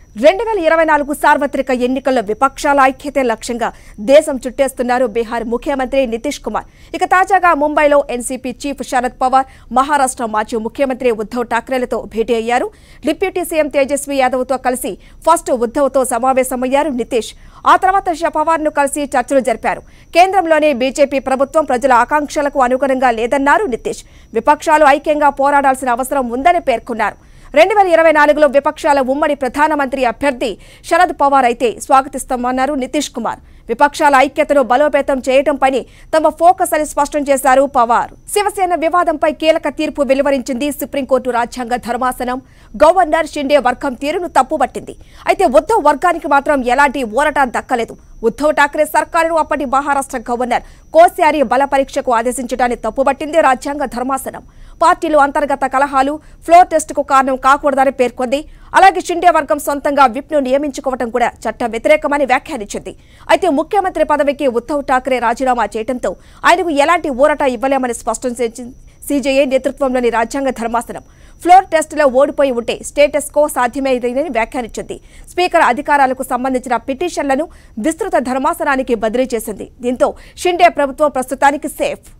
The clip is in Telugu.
2024 సార్వత్రిక ఎన్నికల్లో విపక్షాల ఐక్యతే లక్ష్యంగా దేశం చుట్టేస్తున్నారు బీహార్ ముఖ్యమంత్రి నితీష్ కుమార్. ఇక తాజాగా ముంబైలో ఎన్సీపీ చీఫ్ శరద్ పవార్, మహారాష్ట్ర మాజీ ముఖ్యమంత్రి ఉద్ధవ్ ఠాక్రేలతో భేటీ అయ్యారు. డిప్యూటీ సీఎం తేజస్వి యాదవ్తో కలిసి ఫస్ట్ ఉద్ధవ్తో సమావేశమయ్యారు నితీష్. ఆ తర్వాత పవార్ను కలిసి చర్చలు జరిపారు. కేంద్రంలోని బీజేపీ ప్రభుత్వం ప్రజల ఆకాంక్షలకు అనుగుణంగా లేదన్నారు నితీష్. విపక్షాలు ఐక్యంగా పోరాడాల్సిన అవసరం ఉందని పేర్కొన్నారు. 2024లో విపక్షాల ఉమ్మడి ప్రధానమంత్రి అభ్యర్థి శరద్ పవార్ అయితే స్వాగతిస్తామన్నారు నితీష్ కుమార్. విపక్షాల ఐక్యతను బలోపేతం చేయడంపై తమ ఫోకస్ అని స్పష్టం చేశారు పవార్. శివసేన వివాదంపై కీలక తీర్పు వెలువరించింది సుప్రీంకోర్టు రాజ్యాంగ ధర్మాసనం. గవర్నర్ షిండే వర్గం తీరును తప్పుబట్టింది. అయితే ఉద్ధవ్ వర్గానికి మాత్రం ఎలాంటి ఊరట దక్కలేదు. ఉద్ధవ్ ఠాక్రే సర్కారును అప్పటి మహారాష్ట్ర గవర్నర్ కోశ్యారి బల పరీక్షకు ఆదేశించడాన్ని తప్పుబట్టింది రాజ్యాంగ ధర్మాసనం. పార్టీలు అంతర్గత కలహాలు ఫ్లోర్ టెస్టుకు కారణం కాకూడదని పేర్కొంది. అలాగే షిండే వర్గం సొంతంగా విప్ను నియమించుకోవడం కూడా చట్ట వ్యతిరేకమని వ్యాఖ్యానించింది. అయితే ముఖ్యమంత్రి పదవికి ఉద్ధవ్ ఠాక్రే రాజీనామా చేయడంతో ఆయనకు ఎలాంటి ఊరట ఇవ్వలేమని స్పష్టం చేసింది సీజేఐ నేతృత్వంలోని రాజ్యాంగ ధర్మాసనం. ఫ్లోర్ టెస్టులో ఓడిపోయి ఉంటే స్టేటస్ కో సాధ్యమేదని వ్యాఖ్యానించింది. స్పీకర్ అధికారాలకు సంబంధించిన పిటిషన్లను విస్తృత ధర్మాసనానికి బదిలీ చేసింది. దీంతో షిండే ప్రభుత్వం ప్రస్తుతానికి సేఫ్.